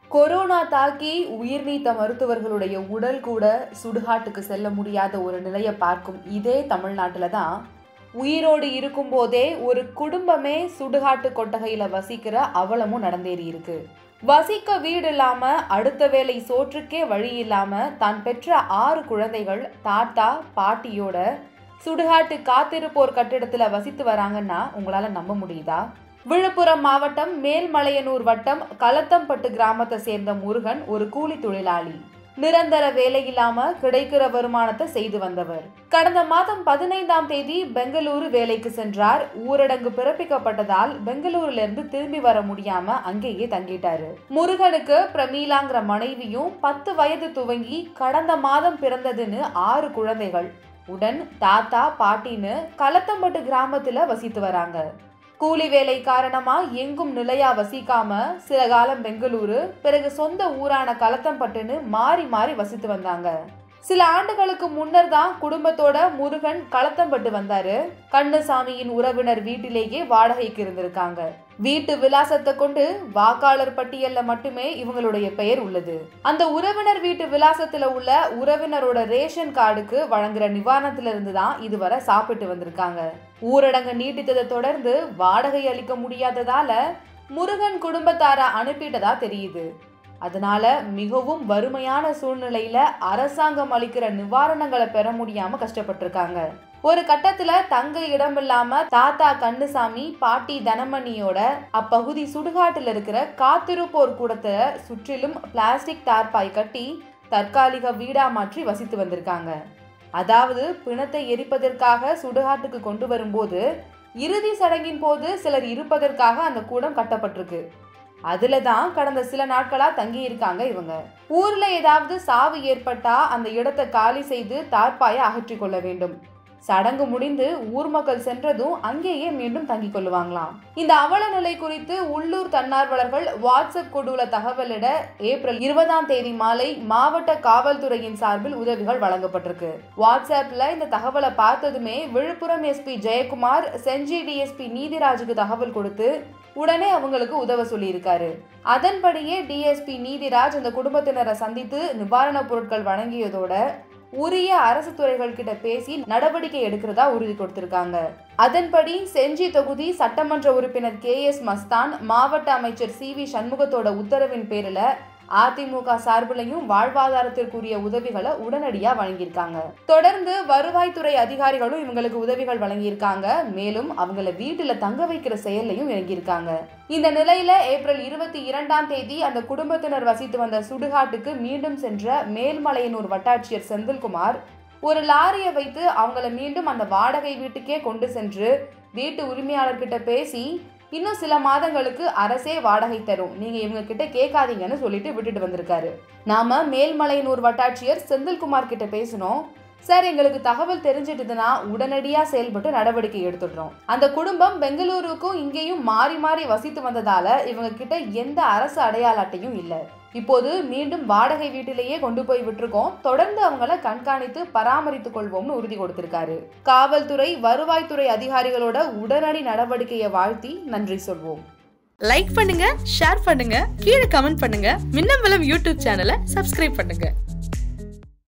Corona தாக்கி உயிர் நீத்த மருத்துவர்களுடைய உடல் கூட சுடுகாட்டுக்கு செல்ல முடியாத ஒரு நிலையை பார்க்கும் இதே தமிழ்நாட்டில் தான் உயிரோடு இருக்கும்போதே ஒரு குடும்பமே சுடுகாட்டு கொட்டகையில வசிக்கிற அவலமும் நடந்தேறி இருக்கு. வசிக்க வீடு இல்லாம அடுத்த வேளை சோற்றுக்கே வழி இல்லாம தான் பெற்ற 6 குழந்தைகள் தாத்தா பாட்டியோட சுடுகாட்டு காத்திருப்போர் கட்டிடத்துல வசித்து வராங்கன்னா உங்களால நம்ப முடியுதா? விழுப்புரம் மாவட்டம் மேல்மலையனூர் வட்டம் களத்தம்பட்டு கிராமத்தை சேர்ந்த முருகன் ஒரு கூலி தொழிலாளி. நிரந்தர வேலை இல்லாம கிடைக்கிற வருமானத்தை செய்து வந்தவர். கடந்த மாதம் 15ஆம் தேதி பெங்களூரு வேலைக்கு சென்றார். ஊரடங்கு பிறப்பிக்கப்பட்டதால் பெங்களூருல இருந்து திரும்பி வர முடியாம அங்கேயே தங்கிட்டாரு. முருகனுக்கு பிரமீலாங்கிற மனைவியும் 10 வயது துவங்கி கடந்த மாதம் பிறந்ததுன்னு 6 குழந்தைகள் உடன் தாத்தா பாட்டின்னு களத்தம்பட்டு கிராமத்துல வசித்து வராங்க. கூலி வேலை காரணமா எங்கும் நிலையா வசிக்காம சில காலம் பெங்களூரு, பிறகு சொந்த ஊரான களத்தம்பட்டுன்னு மாறி மாறி வசித்து வந்தாங்க. சில ஆண்டுகளுக்கு முன்னர் தான் குடும்பத்தோட முருகன் களத்தம்பட்டு வந்தாரு. கண்ணுசாமியின் உறவினர் வீட்டிலேயே வாடகைக்கு இருந்திருக்காங்க. வீட்டு விலாசத்தை கொண்டு வாக்காளர் பட்டியல்ல மட்டுமே இவங்களுடைய பெயர் உள்ளது. அந்த உறவினர் வீட்டு விலாசத்துல உள்ள உறவினரோட ரேஷன் கார்டுக்கு வழங்குற நிவாரணத்துல இருந்து தான் இதுவரை சாப்பிட்டு வந்திருக்காங்க. ஊரடங்கு நீட்டித்ததை தொடர்ந்து வாடகை அளிக்க முடியாததால முருகன் குடும்பத்தார அனுப்பிட்டதா தெரியுது. அதனால மிகவும் வறுமையான சூழ்நிலையில அரசாங்கம் அளிக்கிற நிவாரணங்களை பெற முடியாம கஷ்டப்பட்டிருக்காங்க. ஒரு கட்டத்துல தங்க இடம் இல்லாம தாத்தா கண்ணுசாமி பாட்டி தனமணியோட அப்பகுதி சுடுகாட்டுல இருக்கிற காத்திருப்போர் கூடத்தை சுற்றிலும் பிளாஸ்டிக் தார்பாய் கட்டி தற்காலிக வீடா மாற்றி வசித்து வந்திருக்காங்க. அதாவது பிணத்தை எரிப்பதற்காக சுடுகாட்டுக்கு கொண்டு வரும்போது இறுதி சடங்கின் போது சிலர் இருப்பதற்காக அந்த கூடம் கட்டப்பட்டிருக்கு. அதுலதான் கடந்த சில நாட்களா தங்கி இருக்காங்க இவங்க. ஊர்ல ஏதாவது சாவு ஏற்பட்டா அந்த இடத்தை காலி செய்து தார்பாயை அகற்றி கொள்ள வேண்டும். சடங்கு முடிந்து ஊர் மக்கள் சென்றதும் அங்கேயே மீண்டும் தங்கிக் கொள்ளுவாங்களாம். இந்த அவல நிலை குறித்து உள்ளூர் தன்னார்வலர்கள் வாட்ஸ்அப் குழுல தகவலிட ஏப்ரல் 20ஆம் தேதி மாலை மாவட்ட காவல்துறையின் சார்பில் உதவிகள் வழங்கப்பட்டிருக்கு. வாட்ஸ்அப்ல இந்த தகவலை பார்த்ததுமே விழுப்புரம் எஸ்பி ஜெயக்குமார் செஞ்சி டிஎஸ்பி நீதிராஜுக்கு தகவல் கொடுத்து உடனே அவங்களுக்கு உதவ சொல்லி இருக்காரு. அதன்படியே டிஎஸ்பி நீதிராஜ் அந்த குடும்பத்தினரை சந்தித்து நிவாரண பொருட்கள் வழங்கியதோட உரிய அரசு துறைகள் கிட்ட பேசி நடவடிக்கை எடுக்கிறதா உறுதி கொடுத்திருக்காங்க. அதன்படி செஞ்சி தொகுதி சட்டமன்ற உறுப்பினர் KS மஸ்தான் மாவட்ட அமைச்சர் CV சண்முகத்தோட உத்தரவின் பேரில் அதிமுக சார்பிலையும் வாழ்வாதாரத்திற்குரிய உதவிகளை உடனடியா வழங்கியிருக்காங்க. தொடர்ந்து வருவாய்த்துறை அதிகாரிகளும் இவங்களுக்கு உதவிகள் வழங்கியிருக்காங்க. மேலும் அவங்கள வீட்டுல தங்க வைக்கிற செயலையும் இறங்கியிருக்காங்க. இந்த நிலையில ஏப்ரல் 22ஆம் தேதி அந்த குடும்பத்தினர் வசித்து வந்த சுடுகாட்டுக்கு மீண்டும் சென்ற மேல்மலையனூர் வட்டாட்சியர் செந்தில்குமார் ஒரு லாரியை வைத்து அவங்கள மீண்டும் அந்த வாடகை வீட்டுக்கே கொண்டு சென்று வீட்டு உரிமையாளர்கிட்ட பேசி இன்னும் சில மாதங்களுக்கு அரசே வாடகை தரும், நீங்க இவங்க கிட்ட கேட்காதீங்கன்னு சொல்லிட்டு விட்டுட்டு வந்திருக்காரு. நாம மேல்மலையனூர் வட்டாட்சியர் செந்தில்குமார் கிட்ட பேசணும். சார், எங்களுக்கு தகவல் தெரிஞ்சிட்டதுன்னா உடனடியா செயல்பட்டு நடவடிக்கை எடுத்துடுறோம். அந்த குடும்பம் பெங்களூருக்கும் இங்கேயும் மாறி மாறி வசித்து வந்ததால இவங்க கிட்ட எந்த அரசு அடையாள அட்டையும் இல்லை. இப்போது மீண்டும் வாடகை வீட்டிலேயே கொண்டு போய் விட்டுருக்கோம். தொடர்ந்து அவங்கள கண்காணித்து பராமரித்துக் கொள்வோம்னு உறுதி கொடுத்திருக்காரு. காவல்துறை வருவாய்த்துறை அதிகாரிகளோட உடனடி நடவடிக்கையை வாழ்த்தி நன்றி சொல்வோம். லைக் பண்ணுங்க, ஷேர் பண்ணுங்க, கீழே கமெண்ட் பண்ணுங்க. மின்னம்பலம் யூடியூப் சேனலை சப்ஸ்கிரைப் பண்ணுங்க.